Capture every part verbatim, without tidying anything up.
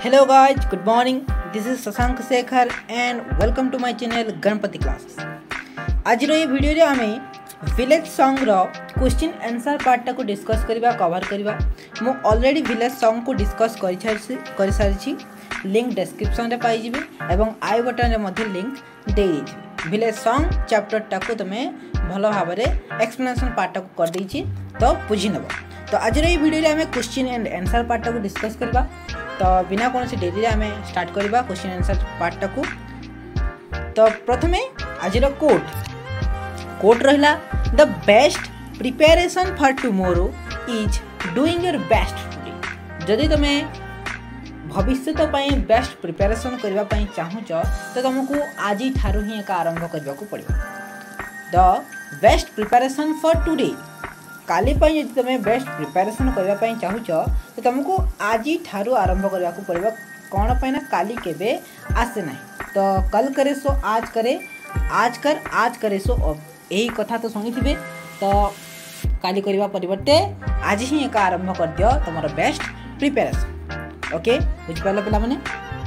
Hello guys, good morning. This is Sasank Sekhar and welcome to my channel Ganpati Classes. आज रो ये video रे हमें village song रो question answer part को discuss करबा cover करबा मु ऑलरेडी विलेज सॉन्ग को डिस्कस करि छारछि करि सारछि लिंक डिस्क्रिप्शन रे पाई जिबे एवं आई बटन रे मध्ये लिंक दे दिछि विलेज सॉन्ग चैप्टर टा को तमे भलो भाबरे एक्सप्लेनेशन पार्ट को कर दैछि तो बुझि नबो। तो आज रो ये वीडियो रे हमें क्वेश्चन एंड आंसर पार्ट को डिस्कस करबा। तो बिना कौन सी डेरी आम स्टार्ट करवा क्वेश्चन आंसर पार्ट को। तो प्रथमे आज कोट कोट रहा the best preparation for tomorrow is doing your best today. जदि तुम भविष्य तो बेस्ट प्रिपेरेशन करने चाहूच तो तुमको आज ठारू ही एक आरंभ करने को पड़ो। The best preparation for today काली जब तुम बेस्ट प्रिपेरेशन करने चाहूच तो तुमको आज ठारू आरंभ करने को पड़ो। कौन पाई ना काली केबे आसे ना। तो कल करे सो आज करे, आज कर आज करे सो अब यही कथा तो शुणी थे। तो काली करने परिवर्ते आज ही एक आरंभ कर दियो तुम बेस्ट प्रिपेरेशन। ओके बुझिपाल पिला माने।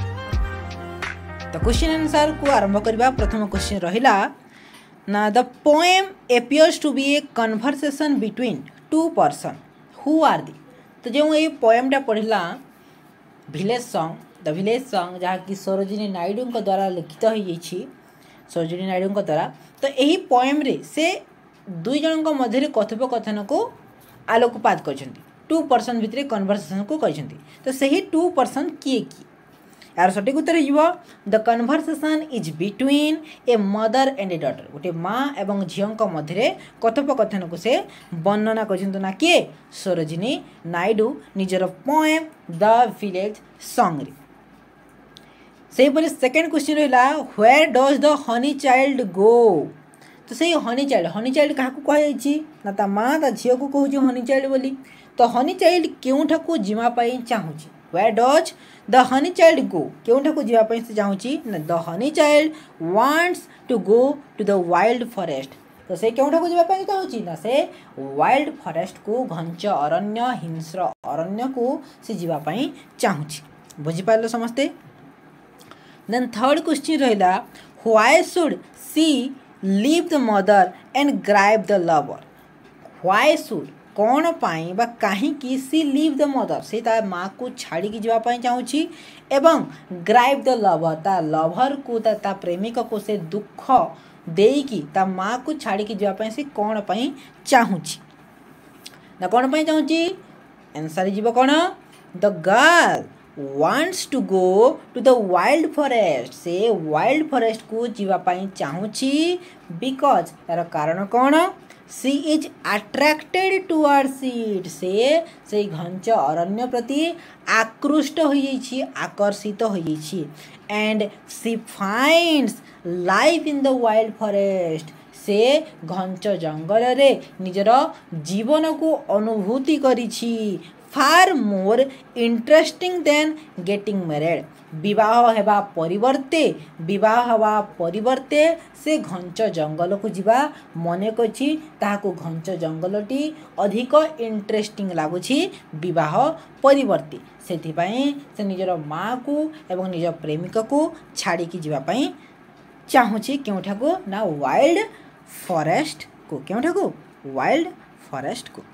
तो क्वेश्चन आंसर को आरंभ करवा। प्रथम क्वेश्चन रहिला ना the poem appears to be a conversation between two person who are the. तो जो ये पोएमटा पढ़ला village song the village song जहाँ कि सरोजिनी नायडू द्वारा लिखित हो सरोजिनी नायडू द्वारा। तो यही पोएम रे से दुई जन मध्य कथोपकथन को आलोकपात कर टू पर्सन भितर कन्वर्सेशन को कहते। तो सही टू पर्सन किए किए यार सठिक उत्तर हो the conversation is between a mother and a daughter. गोटे माँ एवं झील मध्य कथोपकथन को से वर्णना कर ना किए सरोजिनी नायडू निजर पोएम द विलेज सॉन्ग रे। सेहीपरि सेकेंड क्वेश्चन रहा where does the honey child go. तो सही हनी चाइल्ड हनी चाइल्ड क्या कहुई ना ता माँ ता झील को कहूँ हनी चाइल्ड बोली। तो हनी चाइल्ड केउठा को जीवाई चाहूँगी where does the honey child go केउठा को जीवाई से चाहूँगी ना the honey child wants to go to the wild forest. तो से केउठा को जीवाई चाहूँगी ना से वाइल्ड फॉरेस्ट को घंच अरण्य हिंस्र अरण्य को से जीवाई चाहूँगी। बुझिपार समस्ते। देन थर्ड क्वेश्चन रहा why should she leave the mother and grieve the lover. Why should कौन पाई बा कहीं सी लीव द मदर से ता माँ को छाड़ी की जावाई चाहूँगी एवं ग्राइब द लवर ता लवर को ता, ता प्रेमिक को से दुख देकी ता माँ को छाड़ी की जावाई से कौन पाई चाहूँगी ना कौन पाई चाहूँगी। आंसर जीव कौन the girl wants to go to the wild forest से wild forest को जीवाई चाहूँगी because तार कारण कौन she is attracted towards it से से घंच अरण्य प्रति आकृष्ट हो आकर्षित हो and she finds life in the wild forest से घंच जंगल रे निजर जीवन को अनुभूति करिछि far more interesting than getting married. विवाह हेबा परिवर्ते विवाह हवा परिवर्ते से घंच जंगल को जीवा मने कछि ताहाको घंच जंगलटी अधिक इंटरेस्टिंग लागुछि विवाह परिवर्ते। सेथिपाई से निजर माँ को एवं निज प्रेमिक को छाड़ी की जीवा पाई चाहूँछि केउठा को ना वाइल्ड फॉरेस्ट को केउठा को वाइल्ड फॉरेस्ट को।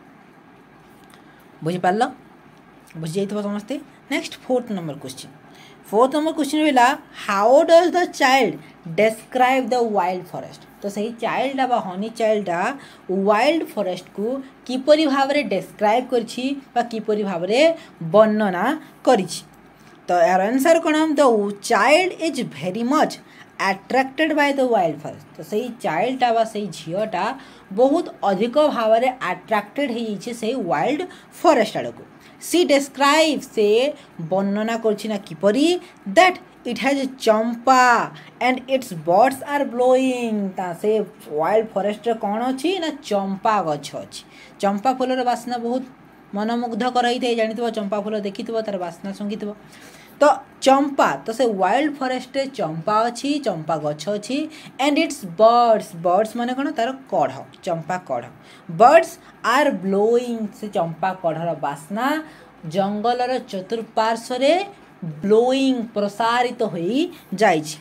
बुझिपार बुझी जाइए समस्ते। Next fourth number question fourth number question रहा how does the child describe the wild forest. तो सही चाइल्ड बा हनी चाइल्ड वाइल्ड फॉरेस्ट को किपरि भाव में डिस्क्राइब करछि बा किपरि भाव में वर्णना करिछि। तो यार आंसर कौन the child is very much attracted by the wild forest. तो सही चाइल्डटा बा सही झीलटा बहुत अधिक भाव में अट्रैक्टेड हो वाइल्ड फॉरेस्ट आड़ को। सी डिस्क्राइब से वर्णना करछि किपरि that it has champa and its birds are blowing. ता से वाइल्ड फॉरेस्ट कौन अच्छी ना चंपा गछ अच्छी। चंपा फूलर बास्ना बहुत मनमुग्धकर होता है जानी चंपा फूल देखी तार बास्ना शुंघी। तो चंपा तो से वाइल्ड फॉरेस्ट चंपा अच्छी चंपा गछ अच्छी एंड इट्स बर्ड्स बर्ड्स माने कौन तार कढ़ चंपा कढ़ बर्ड्स आर ब्लोइंग से चंपा कढ़र बास्ना जंगलर चतुर्पार्श्वे ब्लोइंग प्रसारित तो होई जाय छै।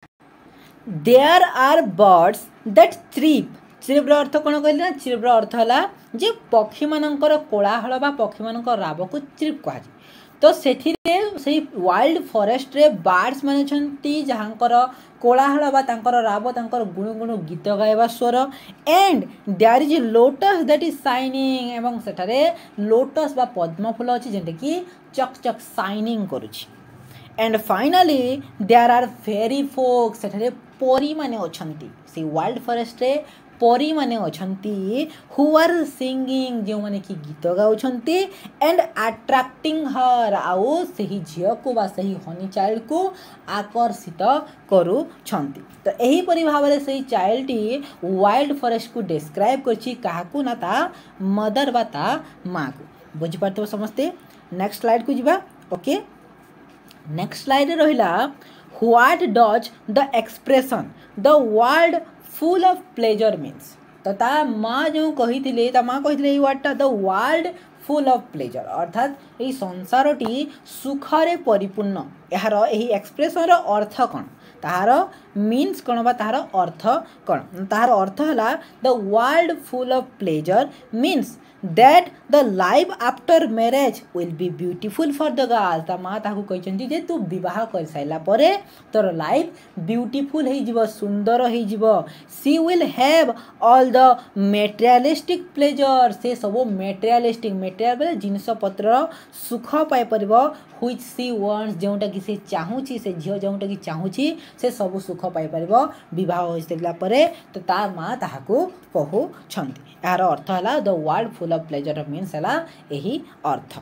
There are birds that cheep cheep अर्थ कौन कहले ना चिप अर्थ है जे पक्षी मानकर कोलाहल बा पक्षी मानकर राब को चिप कह तो से वाइल्ड फॉरेस्ट रे बर्ड्स माने छंती जहाँकर कोलाहल बा तांकर राब तांकर गुणु गुणु गीत गाइबा स्वर and there is lotus that is shining एवं सेठारे लोटस बा पद्म फूल अछि जेंटे कि चक चक शाइनिंग करूछि। And finally there are fairy folk सेठारे परी माने अछंती से वाइल्ड फॉरेस्ट रे परी माने अछंती हु आर सिंगिंग जो माने कि गीत गाउछंती एंड अट्रैक्टिंग हर आउ सही झियो को बा सही हनी चाइल्ड को आकर्षित करू छंती। तो एही परि भाबरे सही चाइल्ड टी वाइल्ड फॉरेस्ट को डिस्क्राइब करछि काहाकू ना ता मदर बा ता मां को बुझि पारतो समझते। नेक्स्ट स्लाइड को जिबा। ओके नेक्स्ट स्लाइड रहिला what does the expression the world full of pleasure means. तो ता माँ जो कही ता माँ कही वर्डटा the world full of pleasure अर्थात यही संसारटी सुखरे परिपूर्ण यार यही एक्सप्रेशन अर्थ कौन ताहार मीन्स कौन बा ताहार अर्थ कौन ताहार अर्थ है the world full of pleasure means that the life after marriage will be beautiful for the girls. ता माँ ताकू कहते जे तू विवाह कर साइला परे तोर लाइफ ब्यूटीफुल हो जिवो सुंदर हो जिवो। She will have all the materialistic pleasure से सब मेटेरियलिस्टिक मेटेरियल बोले जिनस पत्र सुख पाई परबो व्हिच सी वांट्स जोटा कि से चाहूची से झियो जोटा कि चाहूची से सब सुख पाई परबो विवाह हो साइला परे। तो ता माँ ताहाकू कहू छंती यार अर्थ है the world full of pleasure means है यही अर्थ।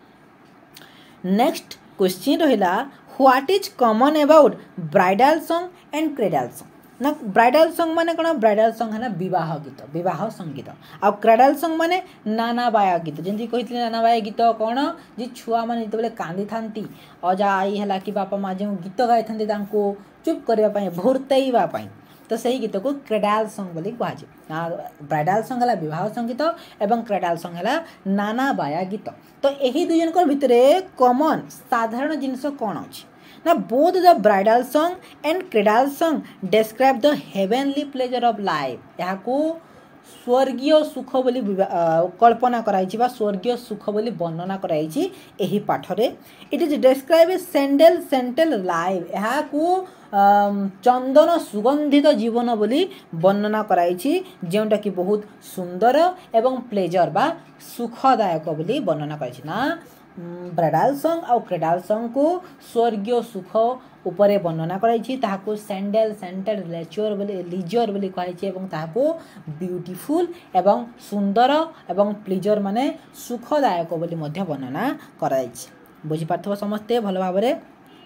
नेक्स्ट क्वेश्चन रहिला what is common about bridal song and cradle song ना ब्राइडल सॉन्ग माने कौन ब्राइडल सॉन्ग है ना विवाह गीत विवाह संगीत आ क्रेडल सॉन्ग माने नाना बाया गीत जमी कही नाना बाया गीत कौन जी छुआ मैंने जो कांदी था अजा आई है कि बापा माँ जो गीत गाई था चुप करने भोरतईवाई तो सही गीत को क्रेडल सॉन्ग बोली कहुए। ब्राइडल सॉन्ग है विवाह संगीत एवं क्रेडल सॉन्ग है नाना बाया गीत। तो यही दुई जन भितर कॉमन साधारण जिनस कौन अच्छी ना both the bridal song and cradle song describe the heavenly pleasure of life यहाँ को स्वर्गीय सुख बोली कल्पना कराई बा स्वर्गीय सुख बोली वर्णना कराई एही पाठरे। It is describe a sandal sandal life यहाँ को चंदन सुगंधित जीवन बोली वर्णना कराई जोटा कि बहुत सुंदर एवं प्लेजर बा सुखदायक बोली वर्णना कराई ना। ब्राइडल सॉन्ग और क्रेडल सॉन्ग को स्वर्गीय सुख उपरे वर्णना कराई ताहाको सैंडल सेंटेड लेचर बोली लिजर बोली कहुई एवं ताहाको ब्यूटीफुल एवं सुंदर एवं प्लेजर माने सुखदायक बोली मध्य वर्णना कराई बुझी पार्थव समस्ते भल भाव में।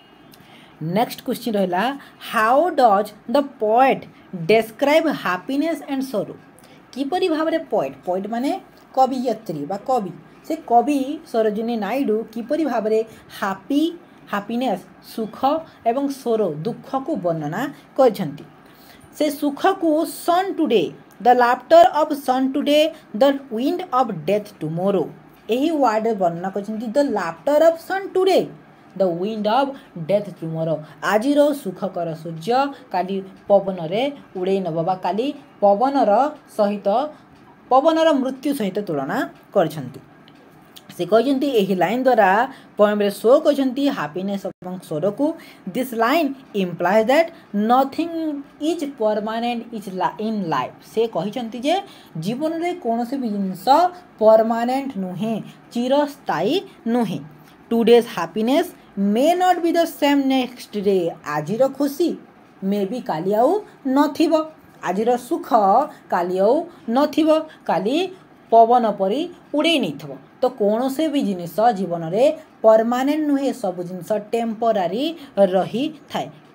नेक्स्ट क्वेश्चन रहिला how does the poet describe happiness and sorrow किपरि भाव में पोएट पोएट माने कवियत्री बा कवि से कवि सरोजिनी नायडू किपरि भाव में हैप्पी हैप्पीनेस सुख एवं सोरो दुख को वर्णना करछंती। से सुख को sun today the laughter of sun today the wind of death tomorrow यही वर्ड वर्णना करछंती the laughter of sun today the wind of death tomorrow आजिर सुखकर सूर्य काली पवन रे उड़े नब बा काली पवनर सहित पवनर मृत्यु सहित तुलना करछंती। से कहते यही लाइन द्वारा पोएम रे शो कहते हैप्पीनेस और सोरो को this line implies that nothing is permanent is in life से कहते जे जीवन में कौन भी जिनस परमानेंट नुहे चिरस्थायी नुहे। Today's happiness may not be the same next day आजिर खुशी मे बी काली आउ नथिबो आजिर सुख काली आउ नथिबो काली पवन परी उड़े नहीं थो। तो कौन से भी जिनिस जीवन में परमानेंट नुहे सब जिनस टेम्परारी रही थाए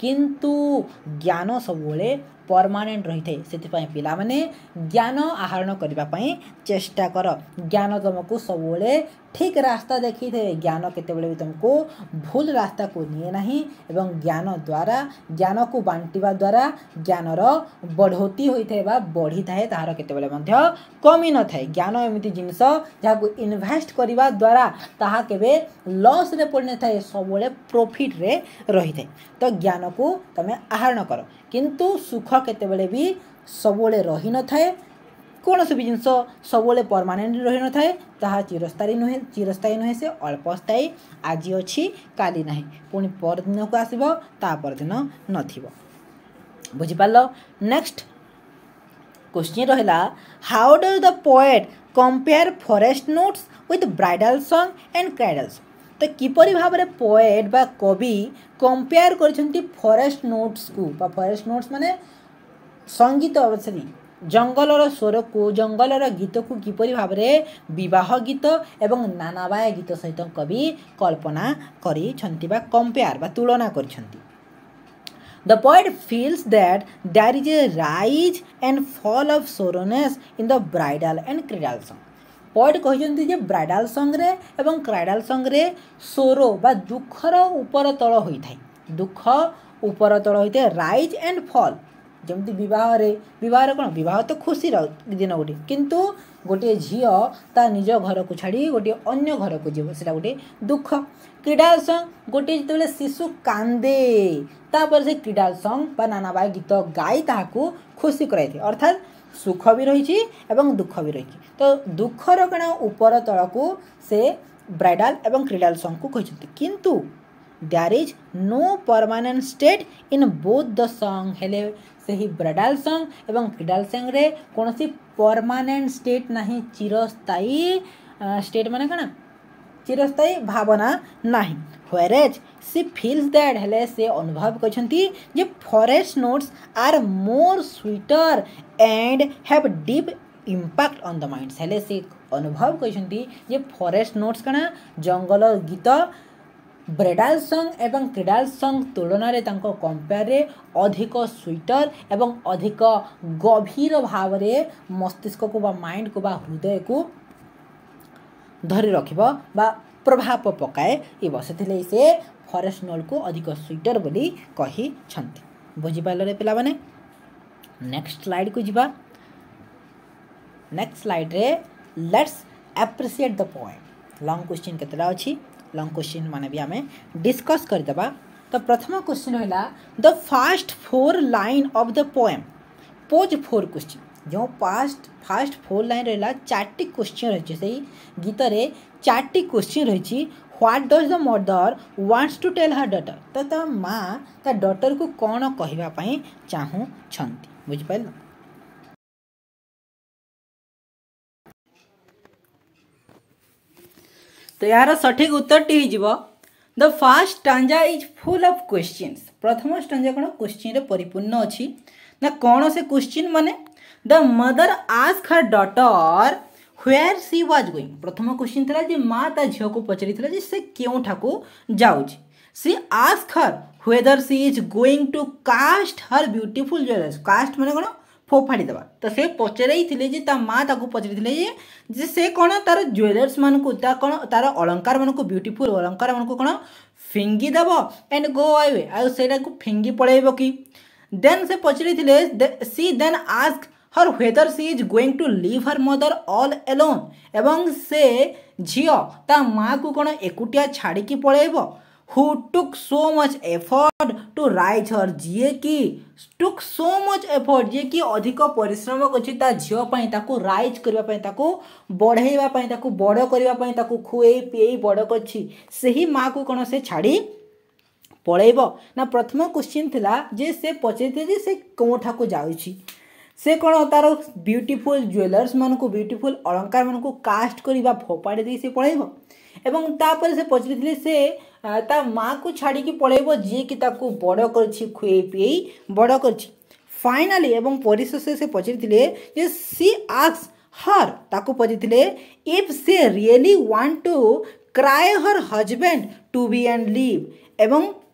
किंतु ज्ञान सबुले परमानेंट रही थे से पिला माने ज्ञान आहरण करने चेष्टा कर। ज्ञान तुमको सबुले ठीक रास्ता देखी थे, ज्ञान केतेबेले भी तुमको भूल रास्ता को निए नहीं एवं ज्ञान द्वारा ज्ञान को बांटिवा द्वारा ज्ञानर बढ़ोती होता है बढ़ी थाए ताहार केतेबेले मध्य कमी न थाए। ज्ञान एमती जिनस जहाँ इन्वेस्ट करने द्वारा ताहा केबे लॉस रे पड़ न थाए, सबुले प्रॉफिट रे रही थे। तो ज्ञान को तमे आहरण कर, किंतु सुख केतेबेले भी सबुले रही न थाए। कौन सी भी जिनस सबुले परमानेंट रही न थाए, ताहा चिरस्थायी नुहे चिरस्थायी नुहे से अल्पस्थायी। आज अच्छी काली नहीं, पुणी परदिन को आसब ता परदिन नथिबो। बुझिपाल। नेक्स्ट क्वेश्चन रहिला, how does the poet compare forest notes with bridal song and cradle song. तो किपरि भाव में पोएट बा कवि कंपेयर करछंती फॉरेस्ट नोट्स को, बा फॉरेस्ट नोट्स माने संगीत अवसरी जंगलर स्वर को जंगलर गीत को किपरि भाव में विवाह गीत एवं नानाबाय गीत सहित कवि कल्पना करिछंती बा कंपेयर बा तुलना करिछंती। The poet feels that there is a rise and fall of sorrowness in the bridal and cradle song. Poet कहते जे ब्राइडल सॉन्ग रे एवं क्राइडल सॉन्ग रे सोरो बा दुखर ऊपर तल होता है, दुख ऊपर तल होता है, राइज एंड फॉल। जमती विवाह रे विवाह कौन विवाह तो खुशी दिन गोटे, किंतु गोटे झील ता निज घर को छाड़ी गोटे अन्य घर को जीव से गोटे दुख। क्रीडाल सॉन्ग गोटे जो शिशु कांदे तापर से क्रीडाल सॉन्ग बा नानाबाय गीत गाई ताहाकू खुशी कराई, अर्थात सुख भी रही एवं दुख भी रही। तो दुखर कण ऊपर तल को से ब्राइडल एवं क्रीडाल सॉन्ग को कहते, किंतु there is no permanent state in both the song. हेले से ही ब्राइडल सॉन्ग एवं क्रीडाल सॉन्ग रे कौन सी परमानेंट स्टेट नहीं, चिरस्थायी स्टेट माने कण चिरस्थायी भावना नहीं। व्हेरेज सी फील्स दैट हेले से अनुभव करछंती जे forest notes are more sweeter and have deep impact on the minds. हेले से अनुभव करछंती जे फॉरेस्ट नोट्स कणा जंगल गीत ब्राइडल सॉन्ग एवं क्रीडाल सॉन्ग तुलन में कंपेयर रे अधिक स्वीटर एवं अधिक गभीर भाव में मस्तिष्क को बा माइंड को बा हृदय को धरी रखिबा बा प्रभाव पकाए इब से से फॉरेस्ट नोट को अधिक स्वीटर बोली कही छंती। बुझी पाइल रे पिला माने। नेक्स्ट स्लाइड को जिबा। नेक्स्ट स्लाइड रे let's appreciate the poem. Long question केतला अछि, लॉन्ग क्वेश्चन माने भी आमे डिस्कस कर देबा। तो प्रथम क्वेश्चन हैला the first four line of the poem pose four question. जो पास्ट फास्ट फोर लाइन रहा चार्टी क्वेश्चन रही से गीत रे चार्टी क्वेश्चन रही। What does the mother wants to tell her daughter. तो ता माँ ता डॉटर को कौन कहवाई चाहूँ छंती। बुझिपाल। तो यार सठिक उत्तर टी हो the first stanza is full of questions. प्रथम स्टांजा कौन क्वेश्चन रे परिपूर्ण अच्छी ना कौन से क्वेश्चन माने the mother ask her daughter where she was going. प्रथम क्वेश्चन था जे माँ ता झील को पचारि से क्यों ठाकू जाऊँगी। She ask her whether she is going to cast her beautiful jewellers. Cast माने कौन फोफाड़ी देवा। तो से पचारे जे ता माँ ताको पचारि जे से कौन तार ज्वेलर्स मान को कौन तार अलंकार मान को ब्यूटीफुल अलंकार मान को कौन फिंगी देव एंड गो अवे आउ सेटा को फिंगी पड़ेब कि। देन से पचारि she then ask her whether she is going to leave her mother all alone. एवं से झील ता माँ को कौन एकुटिया छाड़ी पड़ेब। Who took so much effort to raise her जी कि टुक सो मच एफर्ट जी कि अधिक परिश्रम कर झील ताकू राइज करने बढ़ाई बड़ करने खुए पीए बड़ कर माँ को कौन से छाड़ी पड़ेब ना। प्रथम क्वेश्चन थिला जे से पचारि से कौठा को जाउछि से कौन तार ब्यूटीफुल ज्वेलर्स मान को ब्यूटीफुल अलंकार मान को कास्ट करवा फोपाड़ी दे से पड़ेब। एवं तापर से पचारि से ता माँ को छाड़ी पड़ेब जी कि ताकू बड़ कर खुए पीए बड़ कर। फाइनाली एवं परिशेष से पचारि सी आस्क हर ताकू पचारि if she really want to cry her husband to be and leave. एवं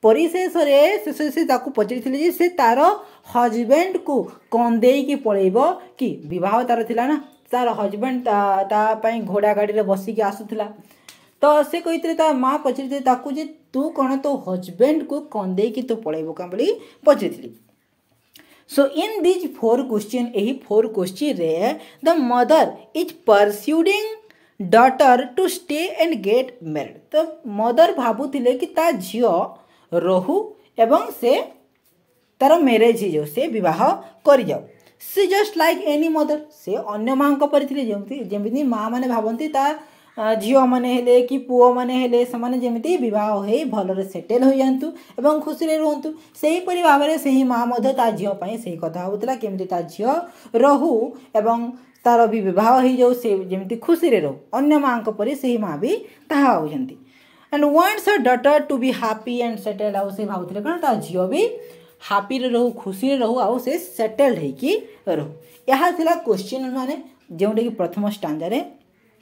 परिशेष शेष से ताकू पचारि से तार हजबैंड को कंदे की पलैब कि विवाह तार थिला ना तार हजबैंड तापाई घोड़ा गाड़ी बसिक आसूला तो से कही ता माँ पचारि ताकू जे तू कौन तो हजबैंड को कंदे की तो पलैब क्या बोली पचारि। So in these four question यही फोर क्वेश्चन रे the mother is persuading daughter to stay and get married. तो मदर भाबुथिले कि ता झियो रहू एवं से तार मैरेज हो से विवाह कर जाओ। She just like any mother से अन्य माँ परी जमी माँ मैंने भावती ता झील मैंने हेले कि पुओ मैंने हेले से जमी विवाह हो भल सेटेल हो जातु एवं खुशी रुहतु से ही भाव में से ही माँ ता झील से कथा होता केमती ता झील रहू एवं तार भी विवाह हो जाऊ से जमी खुशी रहू अन्य माँ परी से ही माँ भी ताहा होती and wants her daughter to be happy and settled आउ से भावुले कौन ता झील भी हैप्पी रहू खुशी रहू आउ से सेटेल्ड होइकी रहू। यह थिला क्वेश्चन माने जोटा कि प्रथम स्टांजा रे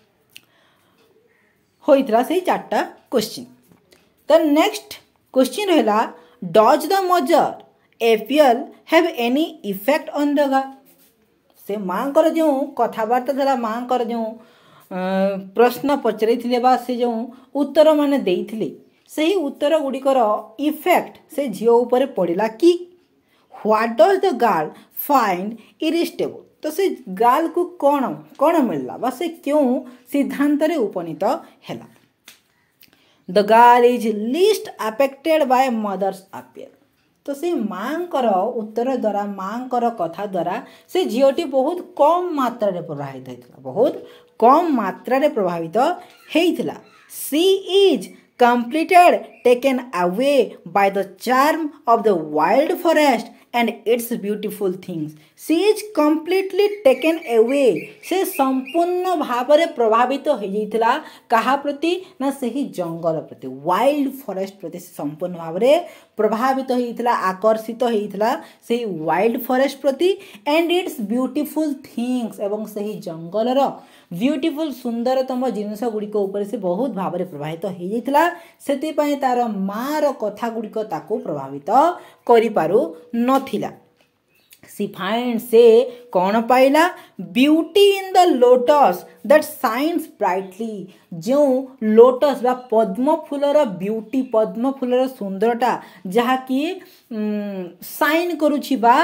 होइतला से चारटा क्वेश्चन। द नेक्स्ट क्वेश्चन रहला does the mother appeal have any effect on the girl. से माँ कर जो कथबार्ता था माँ कर जो प्रश्न पचारि से जो उत्तर माने देइथिले से ही उत्तर गुड़िकर इफेक्ट से झील उपर पड़ा कि what does the girl find irritable. तो से गर्ल को कौन कौन मिलला बा से क्यों सिद्धांत रे उपनीत हैला। The girl is least affected by mother's appeal. तो से माँ कर उत्तर द्वारा माँ कर कथा द्वारा से झीलटी बहुत कम मात्रा रे प्रभावित होता बहुत कम मात्रा रे प्रभावित होता। She is completed taken away by the charm of the wild forest and its beautiful things. She is completely taken away. से संपूर्ण भाव में प्रभावित हो जाइथिला कहा प्रति ना से ही जंगल प्रति वाइल्ड फॉरेस्ट प्रति संपूर्ण भाव में प्रभावित होइथिला आकर्षित होइथिला से वाइल्ड फॉरेस्ट प्रति एंड इट्स ब्यूटीफुल थिंग्स एवं से ही जंगल रो ब्यूटीफुल सुंदरतम जिनस गुड़िक ऊपर से बहुत भाव में प्रभावित हो जाइथिला सेतिपई तार मार कथा गुड़िक ताको प्रभावित करि पारु नथिला। सी फाइंड से कौन पाइला beauty in the lotus that shines brightly. जो लोटस बा पद्म फूलर ब्यूटी पद्म फूलर सुंदरता जहा कि साइन करुछि बा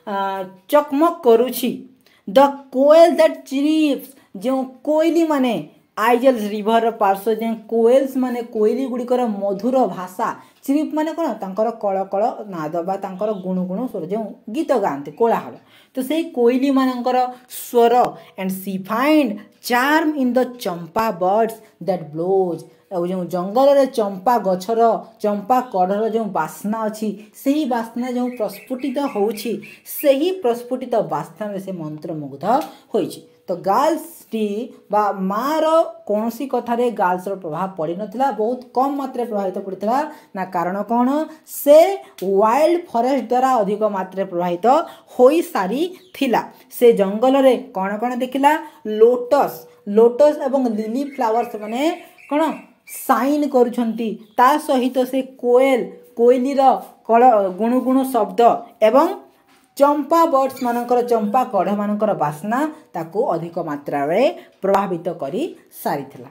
चकमक करुछि। द कोयल दैट चिरिप्स जो कोयली माने आइजल्स रिवर पार्श्व जो कोयल्स माने कोयली गुड़िकर मधुर भाषा चिरिप माने कौन तांकर कल कल नाद बा तांकर गुणु गुणु स्वर जो गीत गाते कोलाहल तो से कोयली मानकर स्वर and she find charm in the champa birds that blows. जो जंगल रे चंपा गछर चंपा कढ़र जो बास्ना अच्छी से ही बास्ना जो प्रस्फुटित होउछि से ही प्रस्फुटित बास्ना में से मंत्रमुग्ध होइछि। तो गर्ल्स टी बा मार कौन सी कथारे गर्ल्स प्रभाव पड़ नाला बहुत कम मात्रा प्रभावित पड़ता ना कारण कौन से वाइल्ड फॉरेस्ट द्वारा अधिक मात्रा प्रभावित हो सारी थिला। से जंगल रे कौन कौन देखिला लोटस लोटस एवं लिली फ्लावर्स माने कौन साइन करुछंती ता सहित से कोयल कोयलीर कल गुणु गुणु शब्द एवं चंपा बर्ड्स मानकर चंपा कढ़ मानकर बास्ना ताको अधिक मात्रा रे प्रभावित करी सारी थिला।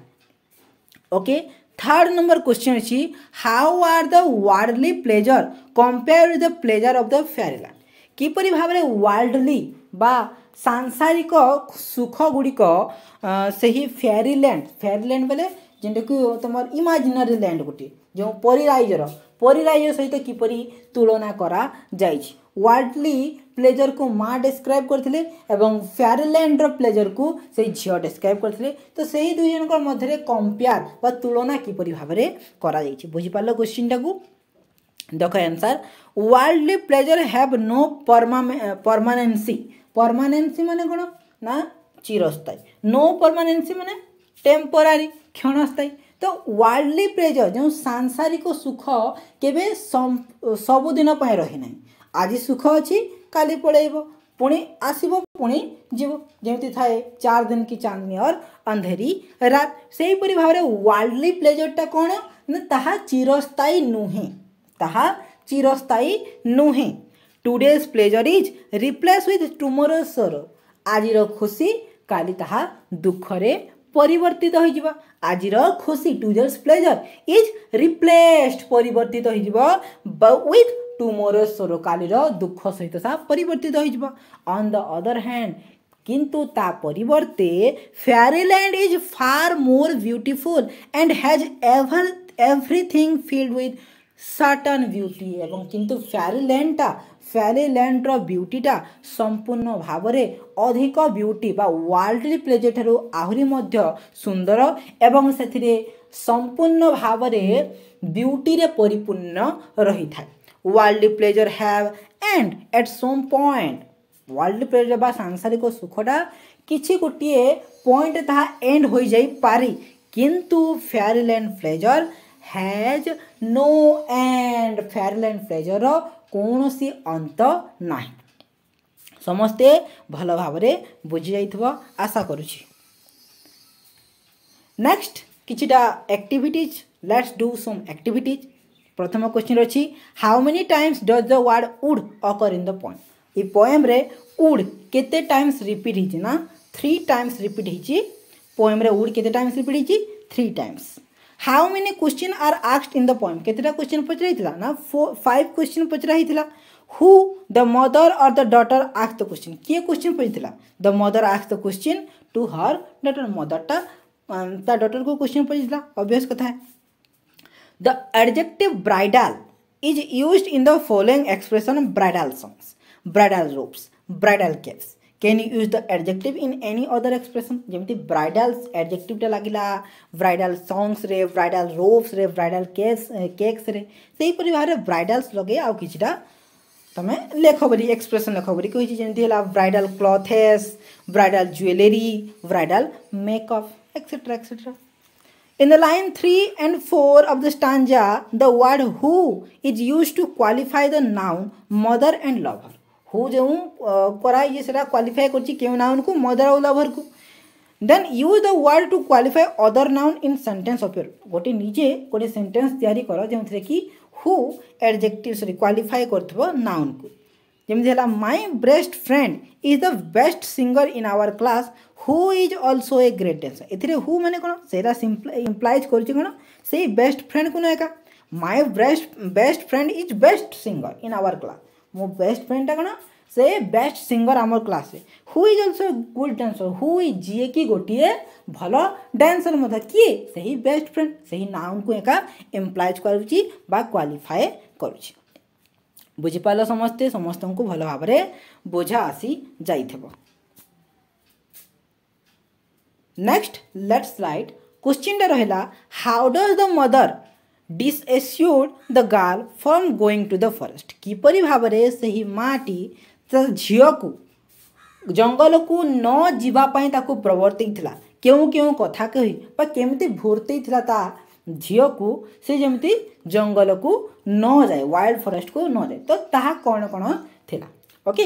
ओके थर्ड नंबर क्वेश्चन अछि how are the worldly pleasure compare with the pleasure of the fairyland. किपरि भाव में वर्ल्डली बा सांसारिक सुख गुड़िक से ही फेयरलैंड फेयरलैंड बेले जेंटा कि तुम इमेजिनरी लैंड गोटे जो परिराइजर परिराइज सहित किपरि तुलना करा जाइछि। वर्ल्डली प्लेजर को माँ डिस्क्राइब करथिले एवं फेयरलैंड प्लेजर को से झियो डिस्क्राइब करथिले। तो सही दुई जनक मध्य कंपेयर बा तुलना किपरि भाव में करा जाइछि बुझि पारलो क्वेश्चन टाकू देख answer. Worldly pleasure have no permanency permanency माने कोन ना चिरस्थायी नो परमानेंसी माने टेम्पोरारी क्षणस्थायी। तो वर्ल्डली प्लेजर जो सांसारिक सुख केबे सबुदिन पाए रही ना आज सुख अच्छी काली पड़ेब पुणी आसब पुणी जीव जमी थाए चार दिन की चांदनी और अंधेरी रात से ही भाव में वर्ल्डली प्लेजरटा कौन ना ताहा चिरस्थायी नुहे ताहा चिरस्थायी नुहे। Today's pleasure is replace with tomorrow's sorrow. आजिर खुशी काली ताहा दुखरे परिवर्तित हो जिवो। आजिर खुशी टुडेज प्लेजर इज रिप्लेस्ड परिवर्तित हो जिवो विथ टुमोरोज सरो। कालीर दुख सहित सा परिवर्तित हो जिवो। ऑन द अदर हैंड किंतु ता परिवर्ते fairyland is far more beautiful and has ever everything filled with certain beauty. एवं किंतु फेयरीलैंडटा फेयरीलैंडर ब्यूटीटा संपूर्ण भाव में अधिक ब्यूटी बा वर्ल्डली प्लेजर ठारू आहुरी मध्य सुंदर एवं से संपूर्ण भाव में ब्यूटी रे परिपूर्ण रही था। Worldly pleasure have end at some point world pleasure बा सांसारिक सुखटा किछि गोटे पॉइंट ताहा एंड हो जाई पारी किंतु fairyland pleasure has no end. Fairyland pleasure कौनसी अंत नाही। समस्ते भल भाव में बुझी जाइथिबो आशा करूछि। नेक्स्ट किछिटा activities let's do some activities. प्रथम क्वेश्चन अछि how many times does the word wood occur in the poem. ये पोएम रे वुड केते टाइम्स रिपीट हिची ना थ्री टाइम्स रिपीट हिची। पोएम रे वुड केते टाइम्स रिपीट हिची three times. How many question are asked in the poem केतेटा क्वेश्चन पचरा हितला ना फाइव क्वेश्चन पचरा हितला। Who the mother or the daughter asked the question किए क्वेश्चन पचरा the mother asked the question to her daughter. मदरटा ता डॉटर को क्वेश्चन पचरा ऑब्वियस कथा है। The adjective bridal is used in the following expression bridal songs bridal robes bridal capes. Can you use the adjective in any other expression जमती bridal adjective लगिला bridal songs रे bridal robes रे bridal cakes cakes रे सेही परि भारे bridals लगे आउ किछिटा तमे लेखो बरी एक्सप्रेशन लेखो बरी कहि जेमती हला bridal clothes bridal jewellery bridal makeup etcetera etcetera. In the line three and four of the stanza, the word who is used to qualify the noun mother and lover. Who जो करा ये सेरा qualify करची केउ noun को mother और lover को। Then use the word to qualify other noun in sentence of your। गोटे निजे गोटे sentence तैयारी करो जेमथिरे कि who adjective सॉरी qualify करथबो noun को। जेमथि हला my best friend is the best singer in our class who is also a great dancer। एथिरे who माने कोन सेरा implies करछि कोन से बेस्ट फ्रेंड कोन एका my best best friend is best singer in our class। मो best friend ता कोन से best singer आमर क्लास रे। who is also a good dancer who is जे की गोटिए भलो डांसर मधा किए सही बेस्ट फ्रेंड सही नाउन को एका implies करूछि बा क्वालिफाई करूछि। बुझी पालो समस्ते समस्त को भल भाव में बोझा आसी जाइथबो। नेक्स्ट लेट्स राइट क्वेश्चन रहिला how does the mother dissuaded the girl from going to the forest. किपरि भाव में सही माटी झियो को जंगल को न जीवा पई ताको प्रवर्तितला केउ केउ कथा कहि बा केमती भूर्तितला ता झियो को से जमती जंगल को न जाए वाइल्ड फॉरेस्ट को न जाए तो ताहा कौन कौन थिला। ओके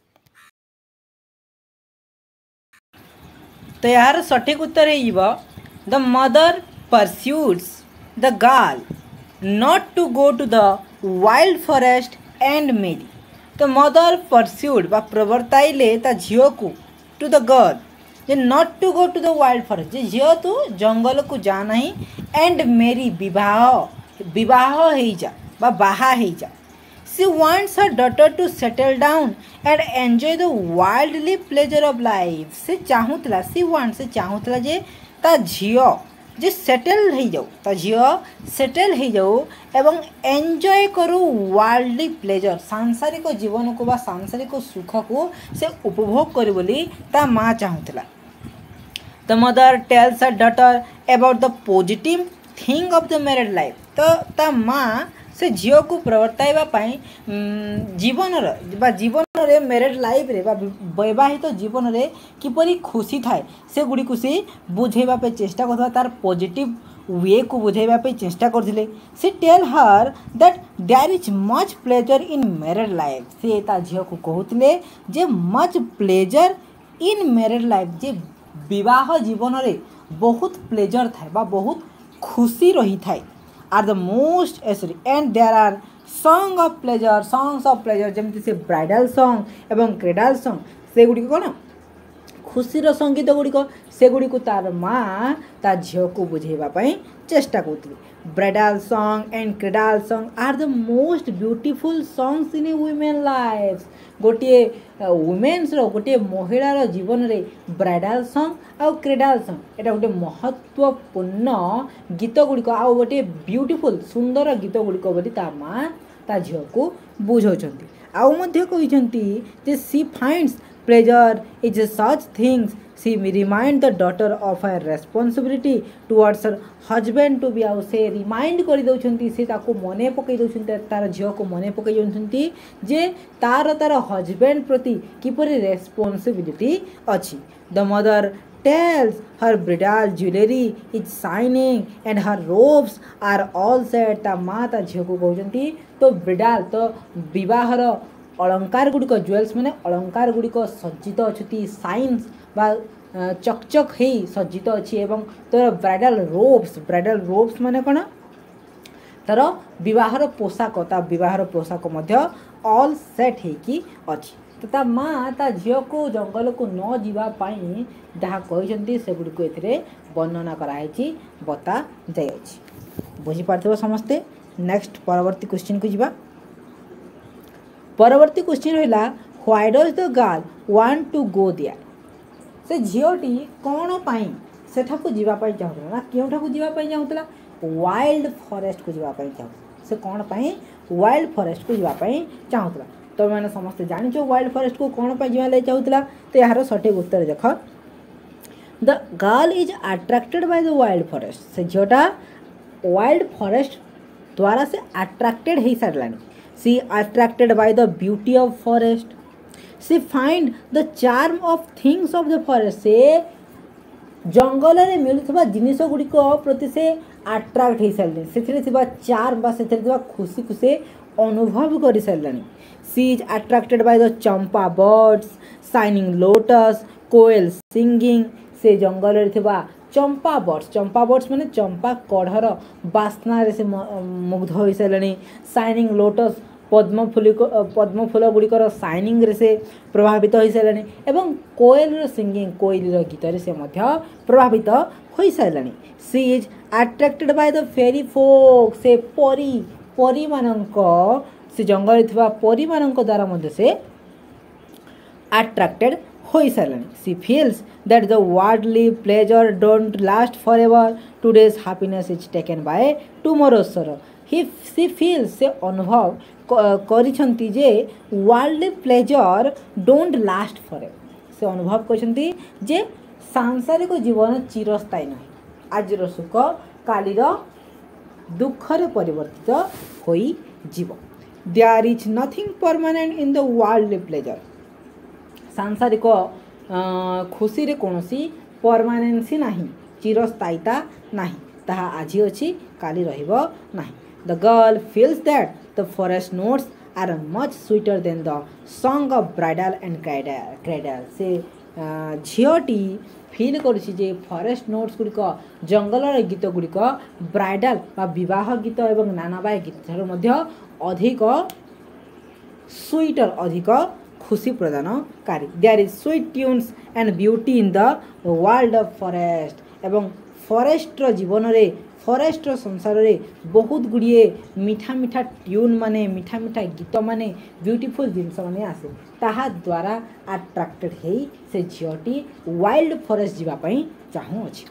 तो यार सठिक उत्तर है the mother persuades the girl not to go to the wild forest and marry. तो मदर परस्यूड बा प्रवर्ताइले ता झियो को टू द गर्ल जे not to go to the wild forest जे झियो तू जंगल को जा नहीं एंड मेरी विवाह विवाह हो जा बा बाहा हो जा। She wants her daughter to settle down and enjoy the wildly pleasure of life. से चाहूला सी वांट से चाहूला जे ता झियो जे सेटल हो जाऊ ता झियो सेटल हो जाऊ एवं एंजॉय करू वाइल्डली प्लेजर सांसारिक जीवन को बा सांसारिक सुख को से उपभोग करी बोली ता माँ चाहूला। The mother tells her daughter about the positive thing of the married life. तो ता माँ से झील को प्रवर्ताइबा पाई जीवन बा जीवन रे मैरिड लाइफ रे बा वैवाहित जीवन रे किपरि खुशी थाए से गुड़ी को से बुझेबा पे चेष्टा करथवा तार पॉजिटिव वे को बुझेबा पे चेष्टा करथिले। से tell her that there is much pleasure in married life. से ता झील को कहउतले जे much pleasure in married life जे विवाह जीवन रे बहुत प्लेजर थाए बा बहुत खुशी रही थाए are the most sorry and there are song of pleasure songs of pleasure जमती से ब्राइडल सॉन्ग एवं क्रेडाल सॉन्ग से गुड़ी कौन खुशीर संगीत गुड़िक से गुड़ी तार माँ ता झील को बुझेवाई चेष्टा करुली bridal song and cradle song are the most beautiful songs in a women life गोटे वुमेन्स रो गोटे महिलार जीवन रे ब्राइडल सॉन्ग आउ क्रेडाल सॉन्ग एटा गोटे महत्वपूर्ण गीत गुड़िक आउ गोटे ब्यूटीफुल सुंदर गीत गुड़िक बोली ता माँ ता झील को बुझाउछंती आउ मध्य कहिसंती जे she finds pleasure is such things she remind the daughter of her responsibility towards her husband to be out से remind कर दउछंती से ताको मने पकई दउछंती तार झियो को मने पकई दउछंती जे तार तार हस्बैंड प्रति किपरि रेस्पॉन्सिबिलिटी अछि the mother tells her bridal jewelry is shining and her robes are all set ता माँ ता झियो को कहउछंती तो ब्रिडाल तो विवाहर अलंकार गुड़िक ज्वेल्स माने अलंकार गुड़िक सज्जित अच्छी साइंस बा चकचक हे सज्जित अच्छी एवं तोर ब्राइडल रोब्स ब्राइडल रोब्स माने कौन तार विवाहर पोशाक ता विवाहर पोशाक मध्य ऑल सेट हेकी अच्छी तो ता माँ ता झील को जंगल को न जावाई जहाँ कहते से गुड़िक ए वर्णना कराई बता जाए बुझीपार समस्ते नेक्स्ट परवर्ती क्वेश्चन को जीवा परवर्ती क्वेश्चन रहा why does the girl want to go there से झीलटी कौन पाई सेठा को जीवाई चाहूला ना केउठा को जीवाई चाहूला वाइल्ड फॉरेस्ट को जीवाई चाहूला से कौन पाई वाइल्ड फॉरेस्ट को जीवाई चाहूला तो मैंने समस्ते जानिछ वाइल्ड फॉरेस्ट को कौन पाई जीवा चाहूला तो यार सठिक उत्तर देख the girl is attracted by the wild forest से झीलटा वाइल्ड फॉरेस्ट द्वारा से अट्रैक्टेड हो सारानी she attracted by the beauty of forest she find the charm of things of the forest से जंगल रे मिलुथबा जिनिस गुड़िक प्रति से अट्रैक्ट हो सारे से चार्म बा से खुशी खुशी अनुभव कर सारे she is attracted by the champa birds shining lotus koel singing से जंगल रे थिबा चंपा बर्ड्स चंपा बर्ड्स माने चंपा कढ़र बास्ना रे से मुग्ध हो सारे शाइनिंग लोटस पद्म फूल पद्म फूल गुड़िकर शाइनिंग रे से प्रभावित हो सारे एवं कोयल सिंगिंग कोयल गीत रे से मध्य प्रभावित हो सारे she is attracted by the fairy folk से परी परी मानक से जंगल थिबा परी मानक द्वारा मध्य से अट्रैक्टेड हो सारे she feels that the worldly pleasure don't last for ever today's happiness is taken by tomorrow's sorrow he she feels से अनुभव करिछंती जे worldly pleasure don't last for ever से अनुभव करछंती जे सांसारिक जीवन चिरस्थायी नहीं आजर सुख कालीर दुख रे परिवर्तित होई जीव there is nothing permanent in the worldly pleasure सांसारिक खुशी रे कोनोसी परमानेंसी नहीं चिरस्थायीता नहीं ताहा आज अच्छी काली रहिबो नहीं the girl feels that the forest notes are much sweeter than the song of bridal and cradle से झीलटी फील करुछि जे फॉरेस्ट नोट्स गुड़िक जंगलर गीत गुड़िक ब्राइडल बा विवाह गीत एवं नानाबाई गीत मध्य अधिक स्वीटर अधिक खुशी प्रदानकारी there is sweet tunes and beauty in the world of forest एवं फॉरेस्टर जीवन रे फॉरेस्टर संसार रे बहुत गुड़िए मीठा मीठा ट्यून माने मीठा मीठा गीत माने ब्यूटीफुल जिनस माने आसे ताहा द्वारा अट्रैक्टेड हेई से झीलटी वाइल्ड फॉरेस्ट जीवाई चाहू अछि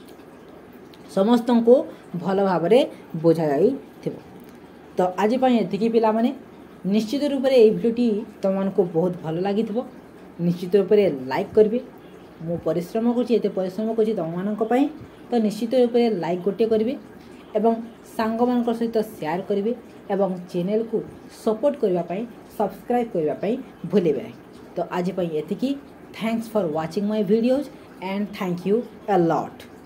समस्त को भल भाव बुझा जाई थिबो तो आज एतिकी पिला माने निश्चित रूप से ये भिडियोटी तुमको बहुत भल लगी निश्चित रूप से लाइक करेंगे मु परिश्रम करते परिश्रम कर तुम तो निश्चित रूप से लाइक गोटे करेंगे एवं सांग मान सहित शेयर करेंगे एवं चैनल को सपोर्ट करने सब्सक्राइब करने भूलें नहीं तो आज एतिकी thanks for watching my videos and thank you a lot.